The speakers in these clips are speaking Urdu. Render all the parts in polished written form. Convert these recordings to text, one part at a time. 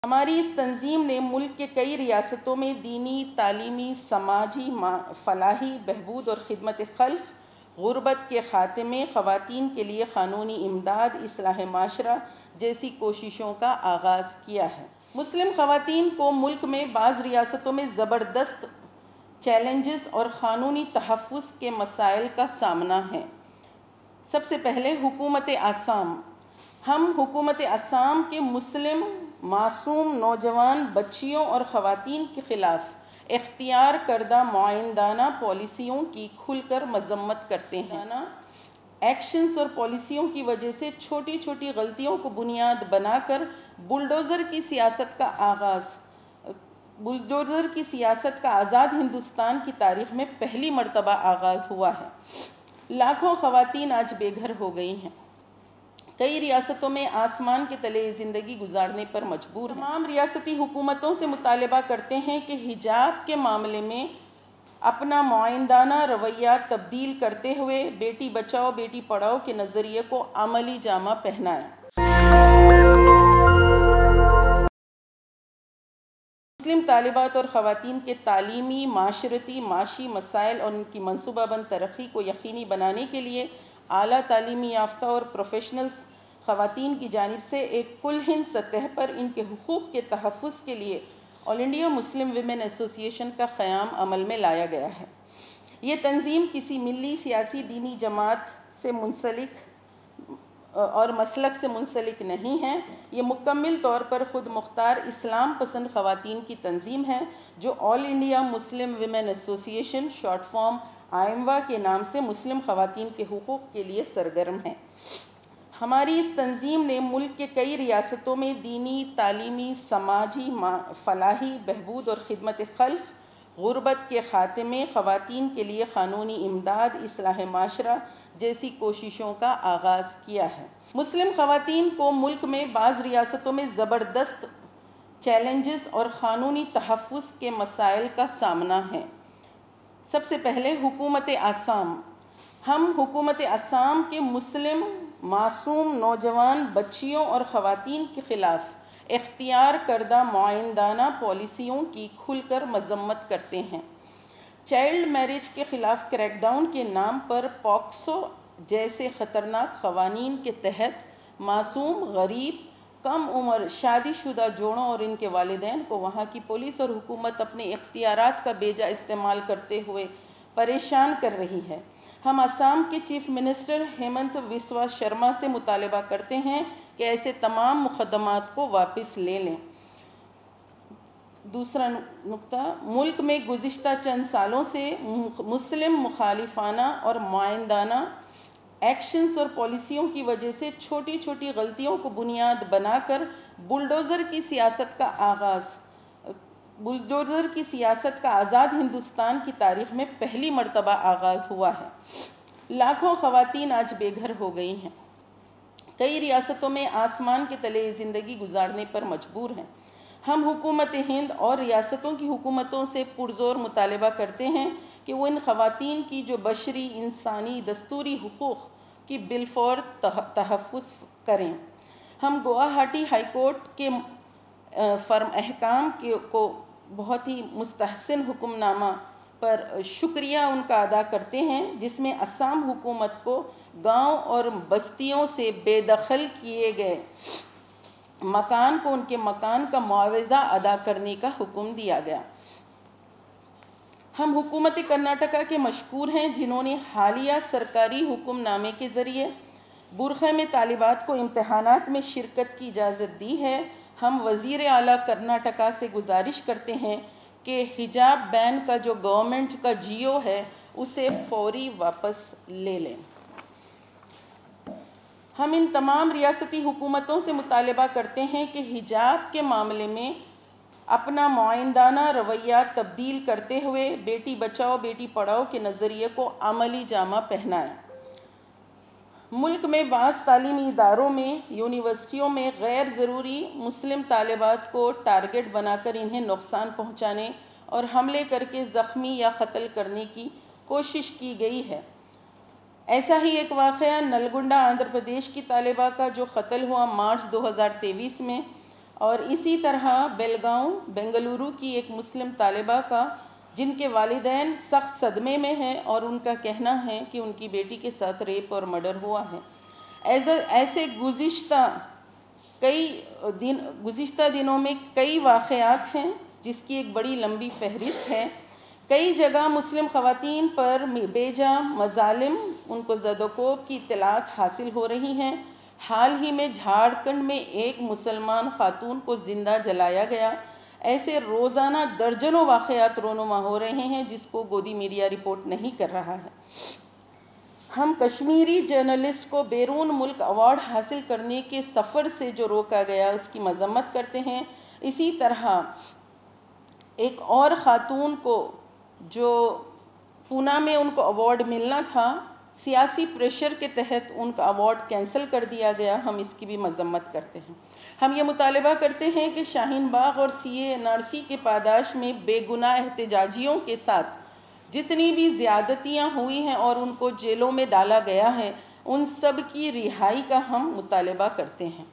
ہماری اس تنظیم نے ملک کے کئی ریاستوں میں دینی، تعلیمی، سماجی، فلاحی، بہبود اور خدمت خلق، غربت کے خاتمے، خواتین کے لیے قانونی امداد، اصلاح معاشرہ جیسی کوششوں کا آغاز کیا ہے۔ مسلم خواتین کو ملک میں بعض ریاستوں میں زبردست چیلنجز اور قانونی تحفظ کے مسائل کا سامنا ہے۔ سب سے پہلے حکومت آسام۔ ہم حکومت آسام کے مسلم معصوم نوجوان بچیوں اور خواتین کے خلاف اختیار کردہ معاندانہ پالیسیوں کی کھل کر مذمت کرتے ہیں۔ ایکشنز اور پالیسیوں کی وجہ سے چھوٹی چھوٹی غلطیوں کو بنیاد بنا کر بلڈوزر کی سیاست کا آزاد ہندوستان کی تاریخ میں پہلی مرتبہ آغاز ہوا ہے۔ لاکھوں خواتین آج بے گھر ہو گئی ہیں، کئی ریاستوں میں آسمان کے تلے زندگی گزارنے پر مجبور ہیں۔ تمام ریاستی حکومتوں سے مطالبہ کرتے ہیں کہ حجاب کے معاملے میں اپنا معاندانہ رویہ تبدیل کرتے ہوئے بیٹی بچاؤ بیٹی پڑھاؤ کے نظریے کو عملی جامہ پہنائیں۔ مسلم طالبات اور خواتین کے تعلیمی، معاشرتی، معاشی مسائل اور ان کی منصوبہ بند ترقی کو یقینی بنانے کے لیے اعلیٰ تعلیمی یافتہ اور پروفیشنلز خواتین کی جانب سے ایک کل ہند سطح پر ان کے حقوق کے تحفظ کے لیے آل انڈیا مسلم ویمن ایسوسی ایشن کا قیام عمل میں لایا گیا ہے۔ یہ تنظیم کسی ملی، سیاسی، دینی جماعت سے منسلک اور مسلک سے منسلک نہیں ہے۔ یہ مکمل طور پر خود مختار اسلام پسند خواتین کی تنظیم ہے جو آل انڈیا مسلم ویمن ایسوسی ایشن شارٹ فارم آئموا کے نام سے مسلم خواتین کے حقوق کے لیے سرگرم ہے۔ ہماری اس تنظیم نے ملک کے کئی ریاستوں میں دینی، تعلیمی، سماجی، فلاحی، بہبود اور خدمت خلق، غربت کے خاتمے، خواتین کے لیے قانونی امداد، اصلاح معاشرہ جیسی کوششوں کا آغاز کیا ہے۔ مسلم خواتین کو ملک میں بعض ریاستوں میں زبردست چیلنجز اور قانونی تحفظ کے مسائل کا سامنا ہے۔ سب سے پہلے حکومت آسام۔ ہم حکومت آسام کے مسلم معصوم نوجوان بچیوں اور خواتین کے خلاف اختیار کردہ معاندانہ پالیسیوں کی کھل کر مذمت کرتے ہیں۔ چائلڈ میرج کے خلاف کریک ڈاؤن کے نام پر پاکسو جیسے خطرناک قوانین کے تحت معصوم، غریب، کم عمر شادی شدہ جوڑوں اور ان کے والدین کو وہاں کی پولیس اور حکومت اپنے اختیارات کا بے جا استعمال کرتے ہوئے پریشان کر رہی ہے۔ ہم آسام کے چیف منسٹر ہیمنت وسوا شرما سے مطالبہ کرتے ہیں کہ ایسے تمام مقدمات کو واپس لے لیں۔ دوسرا نقطہ، ملک میں گزشتہ چند سالوں سے مسلم مخالفانہ اور معاندانہ ایکشنز اور پالیسیوں کی وجہ سے چھوٹی چھوٹی غلطیوں کو بنیاد بنا کر بلڈوزر کی سیاست کا آزاد ہندوستان کی تاریخ میں پہلی مرتبہ آغاز ہوا ہے۔ لاکھوں خواتین آج بے گھر ہو گئی ہیں، کئی ریاستوں میں آسمان کے تلے زندگی گزارنے پر مجبور ہیں۔ ہم حکومت ہند اور ریاستوں کی حکومتوں سے پرزور مطالبہ کرتے ہیں کہ وہ ان خواتین کی جو بشری، انسانی، دستوری حقوق کی بالفور تحفظ کریں۔ ہم گوہاٹی ہائی کورٹ کے احکام کو بہت ہی مستحسن حکم نامہ پر شکریہ ان کا ادا کرتے ہیں، جس میں آسام حکومت کو گاؤں اور بستیوں سے بے دخل کیے گئے مکان کو ان کے مکان کا معاوضہ ادا کرنے کا حکم دیا گیا۔ ہم حکومت کرناٹکا کے مشکور ہیں جنہوں نے حالیہ سرکاری حکم نامے کے ذریعے برقع میں طالبات کو امتحانات میں شرکت کی اجازت دی ہے۔ ہم وزیر اعلیٰ کرناٹکا سے گزارش کرتے ہیں کہ حجاب بین کا جو گورنمنٹ کا جیو ہے اسے فوری واپس لے لیں۔ ہم ان تمام ریاستی حکومتوں سے مطالبہ کرتے ہیں کہ حجاب کے معاملے میں اپنا معاندانہ رویہ تبدیل کرتے ہوئے بیٹی بچاؤ بیٹی پڑھاؤ کے نظریے کو عملی جامہ پہنائیں۔ ملک میں بعض تعلیمی اداروں میں، یونیورسٹیوں میں غیر ضروری مسلم طالبات کو ٹارگٹ بنا کر انہیں نقصان پہنچانے اور حملے کر کے زخمی یا قتل کرنے کی کوشش کی گئی ہے۔ ایسا ہی ایک واقعہ نلگنڈا آندھرا پردیش کی طالبہ کا جو قتل ہوا مارچ 2023 میں، اور اسی طرح بیلگاؤں بنگلورو کی ایک مسلم طالبہ کا جن کے والدین سخت صدمے میں ہیں اور ان کا کہنا ہے کہ ان کی بیٹی کے ساتھ ریپ اور مرڈر ہوا ہے۔ ایسے گزشتہ دنوں میں کئی واقعات ہیں جس کی ایک بڑی لمبی فہرست ہے۔ کئی جگہ مسلم خواتین پر بے جا مظالم ان کو زد و کوب کی اطلاعات حاصل ہو رہی ہیں۔ حال ہی میں جھارکھنڈ میں ایک مسلمان خاتون کو زندہ جلایا گیا۔ ایسے روزانہ درجنوں واقعات رونما ہو رہے ہیں جس کو گودی میڈیا رپورٹ نہیں کر رہا ہے۔ ہم کشمیری جرنلسٹ کو بیرون ملک ایوارڈ حاصل کرنے کے سفر سے جو روکا گیا اس کی مذمت کرتے ہیں۔ اسی طرح ایک اور خاتون کو جو پونا میں ان کو ایوارڈ ملنا تھا، سیاسی پریشر کے تحت ان کا ایوارڈ کینسل کر دیا گیا، ہم اس کی بھی مذمت کرتے ہیں۔ ہم یہ مطالبہ کرتے ہیں کہ شاہین باغ اور CA/NRC کے پاداش میں بے گناہ احتجاجیوں کے ساتھ جتنی بھی زیادتیاں ہوئی ہیں اور ان کو جیلوں میں ڈالا گیا ہے، ان سب کی رہائی کا ہم مطالبہ کرتے ہیں۔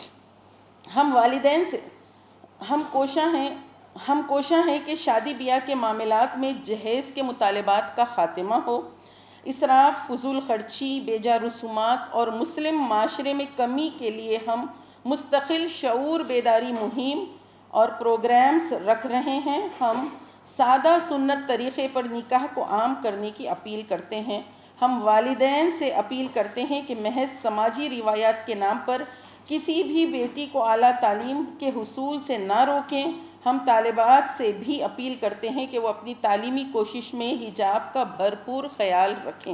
ہم والدین سے ہم کوشاں ہیں کہ شادی بیاہ کے معاملات میں جہیز کے مطالبات کا خاتمہ ہو۔ اسراف، فضول خرچی، بے جا رسومات اور مسلم معاشرے میں کمی کے لیے ہم مستقل شعور بیداری مہم اور پروگرامز رکھ رہے ہیں۔ ہم سادہ سنت طریقے پر نکاح کو عام کرنے کی اپیل کرتے ہیں۔ ہم والدین سے اپیل کرتے ہیں کہ محض سماجی روایات کے نام پر کسی بھی بیٹی کو اعلیٰ تعلیم کے حصول سے نہ روکیں۔ ہم طالبات سے بھی اپیل کرتے ہیں کہ وہ اپنی تعلیمی کوشش میں حجاب کا بھرپور خیال رکھیں۔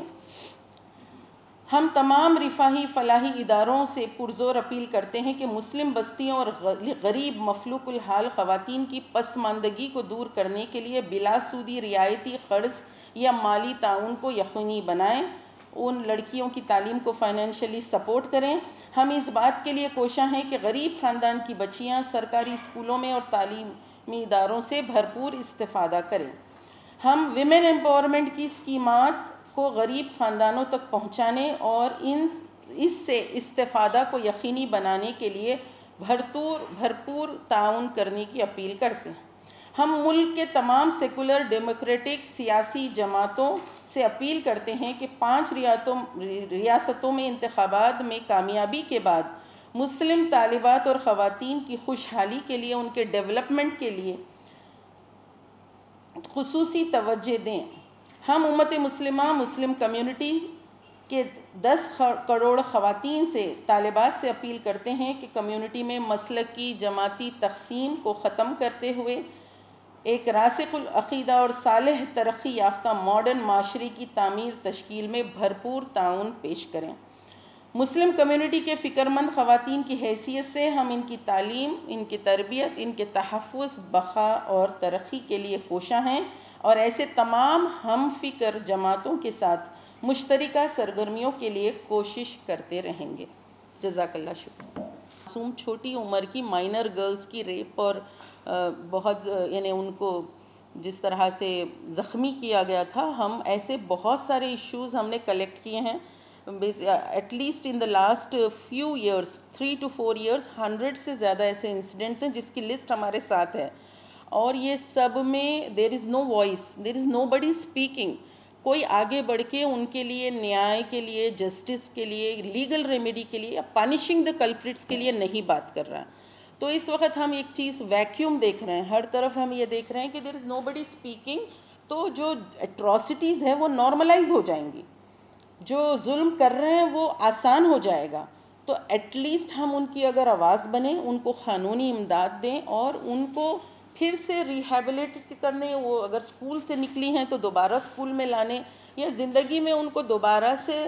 ہم تمام رفاہی فلاحی اداروں سے پرزور اپیل کرتے ہیں کہ مسلم بستیوں اور غریب مفلوک الحال خواتین کی پسماندگی کو دور کرنے کے لیے بلا سودی رعایتی قرض یا مالی تعاون کو یقینی بنائیں، ان لڑکیوں کی تعلیم کو فائنینشلی سپورٹ کریں۔ ہم اس بات کے لیے کوشاں ہیں کہ غریب خاندان کی بچیاں سرکاری اسکولوں میں اور تعلیمی اداروں سے بھرپور استفادہ کریں۔ ہم ویمن ایمپاورمنٹ کی اسکیمات کو غریب خاندانوں تک پہنچانے اور اس سے استفادہ کو یقینی بنانے کے لیے بھرپور تعاون کرنے کی اپیل کرتے ہیں۔ ہم ملک کے تمام سیکولر ڈیموکریٹک سیاسی جماعتوں سے اپیل کرتے ہیں کہ 5 ریاستوں میں انتخابات میں کامیابی کے بعد مسلم طالبات اور خواتین کی خوشحالی کے لیے، ان کے ڈیولپمنٹ کے لیے خصوصی توجہ دیں۔ ہم امت مسلمہ مسلم کمیونٹی کے 10 کروڑ خواتین سے طالبات سے اپیل کرتے ہیں کہ کمیونٹی میں مسلکی جماعتی تقسیم کو ختم کرتے ہوئے ایک راسخ العقیدہ اور صالح ترقی یافتہ ماڈرن معاشرے کی تعمیر تشکیل میں بھرپور تعاون پیش کریں۔ مسلم کمیونٹی کے فکرمند خواتین کی حیثیت سے ہم ان کی تعلیم، ان کی تربیت، ان کے تحفظ، بقا اور ترقی کے لیے کوشاں ہیں اور ایسے تمام ہم فکر جماعتوں کے ساتھ مشترکہ سرگرمیوں کے لیے کوشش کرتے رہیں گے۔ جزاک اللہ شکریہ۔ معصوم چھوٹی عمر کی مائنر گرلز کی ریپ اور بہت یعنی ان کو جس طرح سے زخمی کیا گیا تھا، ہم ایسے بہت سارے ایشوز ہم نے کلیکٹ کیے ہیں۔ At least in the last few years 3 to 4 years 100 سے زیادہ ایسے انسیڈنٹس ہیں جس کی لسٹ ہمارے ساتھ ہے، اور یہ سب میں دیر is know voice, there is know body speaking. کوئی آگے بڑھ کے ان کے لیے نیائے کے لیے، جسٹس کے لیے، لیگل ریمیڈی کے لیے، پانشنگ دا کلپریٹس کے لیے نہیں بات کر رہا۔ تو اس وقت ہم ایک چیز ویکیوم دیکھ رہے ہیں، ہر طرف ہم یہ دیکھ رہے ہیں کہ دیر از نو بڈی اسپیکنگ، تو جو ایٹراسٹیز ہیں وہ نارملائز ہو جائیں گی، جو ظلم کر رہے ہیں وہ آسان ہو جائے گا۔ تو ایٹ لیسٹ ہم ان کی اگر آواز بنیں، ان کو قانونی امداد دیں اور ان کو پھر سے ریہیبلیٹ کرنے، وہ اگر اسکول سے نکلی ہیں تو دوبارہ اسکول میں لانے، یا زندگی میں ان کو دوبارہ سے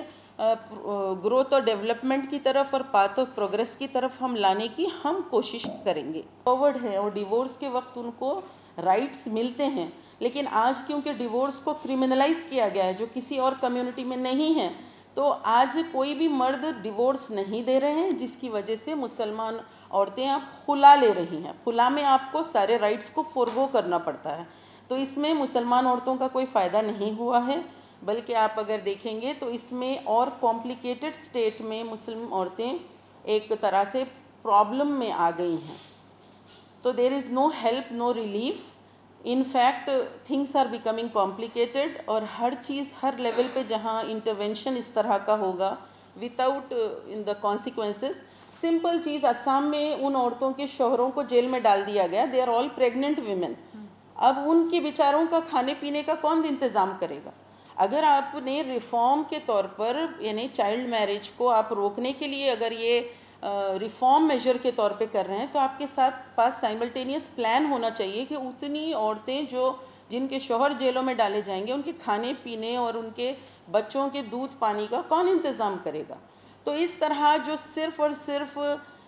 گروتھ اور ڈیولپمنٹ کی طرف اور پاتھ آف پروگریس کی طرف ہم لانے کی ہم کوشش کریں گے۔ فارورڈ ہے اور ڈیورس کے وقت ان کو رائٹس ملتے ہیں، لیکن آج کیونکہ ڈیورس کو کرمنلائز کیا گیا ہے جو کسی اور کمیونٹی میں نہیں ہے، تو آج کوئی بھی مرد ڈیورس نہیں دے رہے ہیں، جس کی وجہ سے مسلمان عورتیں اب خلا لے رہی ہیں۔ خلا میں آپ کو سارے رائٹس کو فورگو کرنا پڑتا ہے، تو اس میں مسلمان عورتوں کا کوئی فائدہ نہیں ہوا ہے، بلکہ آپ اگر دیکھیں گے تو اس میں اور کمپلیکیٹڈ سٹیٹ میں مسلم عورتیں ایک طرح سے پرابلم میں آ گئی ہیں۔ تو there is no help no relief. In fact things are becoming complicated, اور ہر چیز ہر لیول پہ جہاں انٹرونشن اس طرح کا ہوگا without in the consequences. Simple چیز, آسام میں ان عورتوں کے شوہروں کو جیل میں ڈال دیا گیا, they are all pregnant women. اب ان کے بیچاروں کا کھانے پینے کا کون انتظام کرے گا؟ اگر آپ نے ریفارم کے طور پر یعنی چائلڈ میرج کو آپ روکنے کے لیے اگر یہ ریفارم میجر کے طور پہ کر رہے ہیں, تو آپ کے پاس سائملٹینیس پلان ہونا چاہیے کہ اتنی عورتیں جن کے شوہر جیلوں میں ڈالے جائیں گے, ان کے کھانے پینے اور ان کے بچوں کے دودھ پانی کا کون انتظام کرے گا؟ تو اس طرح جو صرف اور صرف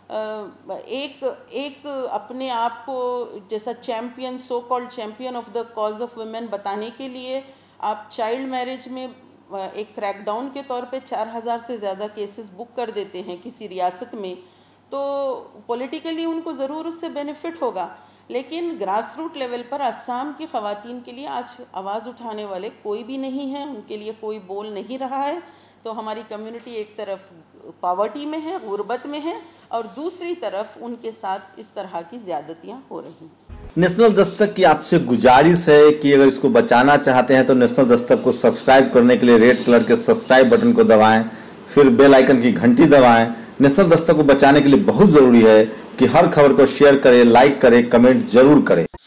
ایک اپنے آپ کو جیسا champion, so called champion of the cause of women بتانے کے لیے آپ چائلڈ میرج میں ایک کریک ڈاؤن کے طور پہ 4000 سے زیادہ کیسز بک کر دیتے ہیں کسی ریاست میں, تو پولیٹیکلی ان کو ضرور اس سے بینیفٹ ہوگا, لیکن گراس روٹ لیول پر آسام کی خواتین کے لیے آج آواز اٹھانے والے کوئی بھی نہیں ہیں, ان کے لیے کوئی بول نہیں رہا ہے. تو ہماری کمیونٹی ایک طرف پاورٹی میں ہے, غربت میں ہے, اور دوسری طرف ان کے ساتھ اس طرح کی زیادتیاں ہو رہی ہیں. نیشنل دستک کی آپ سے گزارش ہے کہ اگر اس کو بچانا چاہتے ہیں تو نیشنل دستک کو سبسکرائب کرنے کے لیے ریڈ کلر کے سبسکرائب بٹن کو دبائیں, پھر بیل آئیکن کی گھنٹی دبائیں. نیشنل دستک کو بچانے کے لیے بہت ضروری ہے کہ ہر خبر کو شیئر کریں, لائک کریں, کمنٹ ضرور کریں.